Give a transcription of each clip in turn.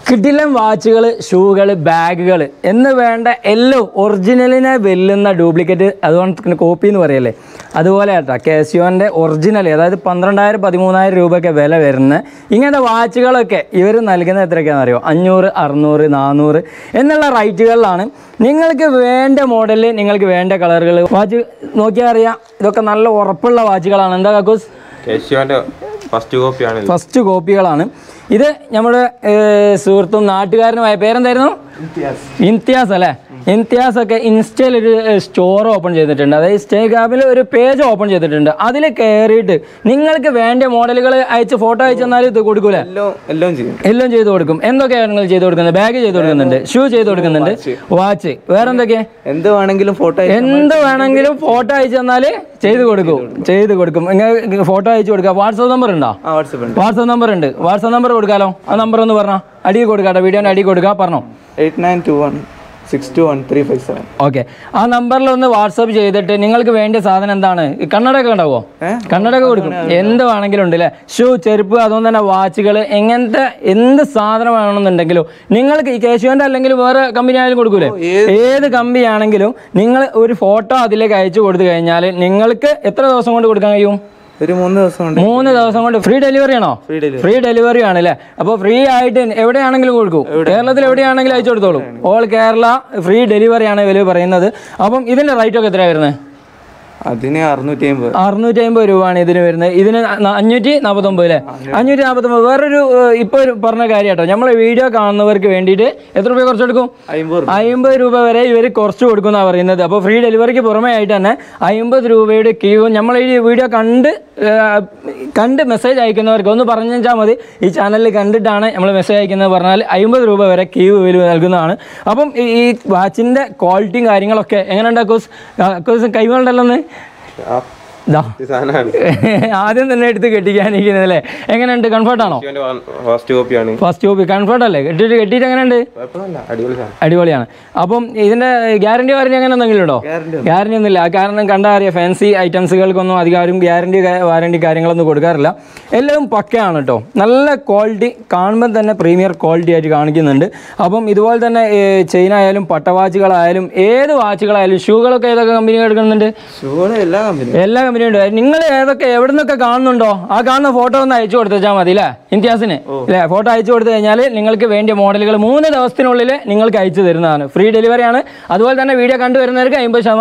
കിടിലൻ വാച്ചുകൾ, ഷൂകൾ, ബാഗുകൾ എന്ന് വേണ്ട എല്ലാം ഒറിജിനലിനെ വെല്ലുന്ന ഡ്യൂപ്ലിക്കേറ്റ്, അതുകൊണ്ട് കോപ്പി എന്ന് പറയല്ലേ, അതുപോലെ കേട്ടോ കാസിയോൻ്റെ ഒറിജിനൽ, അതായത് 12,000-13,000 രൂപയൊക്കെ വില വരുന്ന ഇങ്ങനത്തെ വാച്ചുകളൊക്കെ ഇവർ നൽകുന്നത് എത്രയൊക്കെയാണെന്ന് അറിയോ? 500, 600, 400 എന്നുള്ള റേറ്റുകളിലാണ്. നിങ്ങൾക്ക് വേണ്ട മോഡലിൽ, നിങ്ങൾക്ക് വേണ്ട കളറുകൾ വാച്ച് നോക്കിയാൽ അറിയാം. ഇതൊക്കെ നല്ല ഉറപ്പുള്ള വാച്ചുകളാണ്. എന്താ കാക്കൂസ്? കാസിയോൻ്റെ ഫസ്റ്റ് കോപ്പികളാണ്. ഇത് നമ്മുടെ സുഹൃത്തും നാട്ടുകാരനുമായ പേരെന്തായിരുന്നു? ഇംതിയാസ് അല്ലേ? ഇംതിയാസ് ഒക്കെ ഇൻസ്റ്റയിൽ ഒരു സ്റ്റോർ ഓപ്പൺ ചെയ്തിട്ടുണ്ട്, അതായത് ഇൻസ്റ്റാഗ്രാമിൽ ഒരു പേജ് ഓപ്പൺ ചെയ്തിട്ടുണ്ട്. അതിൽ കയറിയിട്ട് നിങ്ങൾക്ക് വേണ്ട മോഡലുകൾ അയച്ച് ഫോട്ടോ അയച്ചു തന്നാൽ ഇത് കൊടുക്കൂലേ? എല്ലാം ചെയ്ത് കൊടുക്കും. എന്തൊക്കെയാണ് നിങ്ങൾ ചെയ്ത് കൊടുക്കുന്നത്? ബാഗ് ചെയ്ത് കൊടുക്കുന്നുണ്ട്, ഷൂ ചെയ്ത് കൊടുക്കുന്നുണ്ട്, വാച്ച്, വേറെ എന്തൊക്കെയാ? എന്ത് വേണമെങ്കിലും ഫോട്ടോ അയച്ചു തന്നാൽ ചെയ്ത് കൊടുക്കും. നിങ്ങൾ ഫോട്ടോ അയച്ചു കൊടുക്കുക. വാട്സപ്പ് നമ്പർ ഉണ്ടോ? വാട്സപ്പ് നമ്പർ ഉണ്ട്. വാട്സപ്പ് നമ്പർ കൊടുക്കാലോ? ആ നമ്പർ ഒന്ന് പറഞ്ഞോ, അടിയിൽ കൊടുക്കാട്ടോ, വീഡിയോൻ്റെ അടിയിൽ കൊടുക്കുക. പറഞ്ഞോ. 8921621357. ഓക്കെ, ആ നമ്പറിൽ ഒന്ന് വാട്സപ്പ് ചെയ്തിട്ട് നിങ്ങൾക്ക് വേണ്ട സാധനം എന്താണ്? കണ്ണടയൊക്കെ ഉണ്ടാവോ? കണ്ണടയൊക്കെ കൊടുക്കും. എന്ത് വേണമെങ്കിലും ഉണ്ട് അല്ലേ? ഷൂ, ചെരുപ്പ്, അതുകൊണ്ട് തന്നെ വാച്ചുകൾ, എങ്ങനത്തെ എന്ത് സാധനം വേണമെന്നുണ്ടെങ്കിലും നിങ്ങൾക്ക് ഈ കാസിയോൻ്റെ അല്ലെങ്കിൽ വേറെ കമ്പനി ആയാലും കൊടുക്കൂലേ? ഏത് കമ്പനി ആണെങ്കിലും നിങ്ങൾ ഒരു ഫോട്ടോ അതിലേക്ക് അയച്ചു കൊടുത്തു കഴിഞ്ഞാൽ നിങ്ങൾക്ക് എത്ര ദിവസം കൊണ്ട് കൊടുക്കാൻ കഴിയും? ഒരു 3 ദിവസം കൊണ്ട്. ഫ്രീ ഡെലിവറി ആണോ? ഫ്രീ ഡെലിവറി ആണ് അല്ലേ? അപ്പോൾ ഫ്രീ ആയിട്ട് എവിടെയാണെങ്കിലും കൊടുക്കും. കേരളത്തിൽ എവിടെയാണെങ്കിലും അയച്ചു കൊടുത്തോളൂ. ഓൾ കേരള ഫ്രീ ഡെലിവറി ആണ് ഇവർ പറയുന്നത്. അപ്പം ഇതിൻ്റെ റേറ്റ് ഒക്കെ എത്രയാണ് വരുന്നത്? അതിന് 650 രൂപയാണ് ഇതിന് വരുന്നത്. ഇതിന് 549 അല്ലേ? 549. വേറൊരു ഇപ്പോൾ പറഞ്ഞ കാര്യം കേട്ടോ, നമ്മൾ വീഡിയോ കാണുന്നവർക്ക് വേണ്ടിയിട്ട് എത്ര രൂപ കുറച്ച് കൊടുക്കും? 50 രൂപ വരെ ഇവർ കുറച്ച് കൊടുക്കുമെന്നാണ് പറയുന്നത്. അപ്പോൾ ഫ്രീ ഡെലിവറിക്ക് പുറമേ ആയിട്ട് തന്നെ 50 രൂപയുടെ ക്യൂ. നമ്മൾ ഈ വീഡിയോ കണ്ട് മെസ്സേജ് അയക്കുന്നവർക്ക് ഒന്ന് പറഞ്ഞു വെച്ചാൽ മതി, ഈ ചാനലിൽ കണ്ടിട്ടാണ് നമ്മൾ മെസ്സേജ് അയക്കുന്നത് പറഞ്ഞാൽ 50 രൂപ വരെ ക്യൂ ഇവർ നൽകുന്നതാണ്. അപ്പം ഈ വാച്ചിൻ്റെ ക്വാളിറ്റിയും കാര്യങ്ങളൊക്കെ എങ്ങനെയുണ്ട് അക്കോസ്? കൈമളുണ്ടല്ലോ ആദ്യം തന്നെ എടുത്ത് കെട്ടിക്കാനിരിക്കുന്നത് അല്ലേ? എങ്ങനെയുണ്ട്? കംഫർട്ടാണോ? ഫസ്റ്റ് കോപ്പി കംഫർട്ട് അല്ലേ? കെട്ടിയിട്ട് എങ്ങനെയുണ്ട്? അടിപൊളിയാണ്. അപ്പം ഇതിന്റെ ഗ്യാരണ്ടി അങ്ങനെ എന്തെങ്കിലും ഉണ്ടോ? ഗ്യാരണ്ടി ഒന്നുമില്ല. കാരണം കണ്ടാൽ അറിയാം, ഫാൻസി ഐറ്റംസുകൾക്കൊന്നും അധികം വാറണ്ടി കാര്യങ്ങളൊന്നും കൊടുക്കാറില്ല. എല്ലാം പക്കയാണ് കേട്ടോ. നല്ല ക്വാളിറ്റി, കാണുമ്പോൾ തന്നെ പ്രീമിയർ ക്വാളിറ്റി ആയിട്ട് കാണിക്കുന്നുണ്ട്. അപ്പം ഇതുപോലെ തന്നെ ചെയിൻ ആയാലും പട്ടവാച്ചുകളായാലും ഏത് വാച്ചുകളായാലും ഷൂകളൊക്കെ ഏതൊക്കെ കമ്പനി എടുക്കുന്നുണ്ട്? എല്ലാ കമ്പനിയും ഉണ്ട്. നിങ്ങൾ ഏതൊക്കെ എവിടെ നിന്നൊക്കെ കാണുന്നുണ്ടോ ആ കാണുന്ന ഫോട്ടോ ഒന്ന് അയച്ചു കൊടുത്താൽ മതി അല്ലേ ഇംതിയാസിന്? അല്ലേ? ഫോട്ടോ അയച്ചു കൊടുത്തു കഴിഞ്ഞാൽ നിങ്ങൾക്ക് വേണ്ടിയ മോഡലുകൾ 3 ദിവസത്തിനുള്ളിൽ നിങ്ങൾക്ക് അയച്ചു തരുന്നതാണ്. ഫ്രീ ഡെലിവറിയാണ്. അതുപോലെ തന്നെ വീഡിയോ കണ്ടുവരുന്നവർക്ക്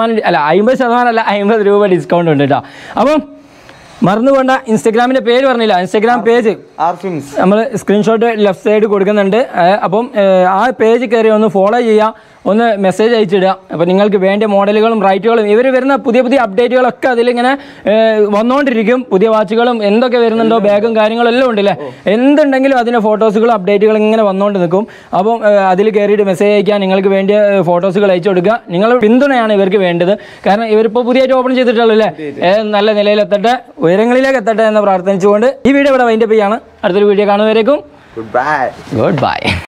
50 രൂപ ഡിസ്കൗണ്ട് ഉണ്ട് കേട്ടോ. അപ്പം മറന്നു പോണ്ട, ഇൻസ്റ്റഗ്രാമിൻ്റെ പേര് പറഞ്ഞില്ല, ഇൻസ്റ്റഗ്രാം പേജ് നമ്മൾ സ്ക്രീൻഷോട്ട് ലെഫ്റ്റ് സൈഡ് കൊടുക്കുന്നുണ്ട്. അപ്പം ആ പേജ് കയറി ഒന്ന് ഫോളോ ചെയ്യുക, ഒന്ന് മെസ്സേജ് അയച്ചിടുക. അപ്പോൾ നിങ്ങൾക്ക് വേണ്ട മോഡലുകളും റൈറ്റുകളും ഇവർ വരുന്ന പുതിയ അപ്ഡേറ്റുകളൊക്കെ അതിലിങ്ങനെ വന്നുകൊണ്ടിരിക്കും. പുതിയ വാച്ചുകളും എന്തൊക്കെ വരുന്നുണ്ടോ, ബാഗും കാര്യങ്ങളും എല്ലാം ഉണ്ടല്ലേ? എന്തുണ്ടെങ്കിലും അതിൻ്റെ ഫോട്ടോസുകളും അപ്ഡേറ്റുകളും ഇങ്ങനെ വന്നുകൊണ്ട് നിൽക്കും. അപ്പം അതിൽ കയറിയിട്ട് മെസ്സേജ് അയക്കുക, നിങ്ങൾക്ക് വേണ്ടിയ ഫോട്ടോസുകൾ അയച്ചു കൊടുക്കുക. നിങ്ങളുടെ പിന്തുണയാണ് ഇവർക്ക് വേണ്ടത്. കാരണം ഇവരിപ്പോൾ പുതിയതായിട്ട് ഓപ്പൺ ചെയ്തിട്ടുള്ളൂ അല്ലേ? നല്ല നിലയിലെത്തട്ടെ, ഉയരങ്ങളിലേക്ക് എത്തട്ടെ എന്ന് പ്രാർത്ഥിച്ചുകൊണ്ട് ഈ വീഡിയോ ഇവിടെ വൈൻഡപ്പ് ചെയ്യാണ്. അടുത്തൊരു വീഡിയോ കാണുന്നവരേക്കും ഗുഡ് ബൈ.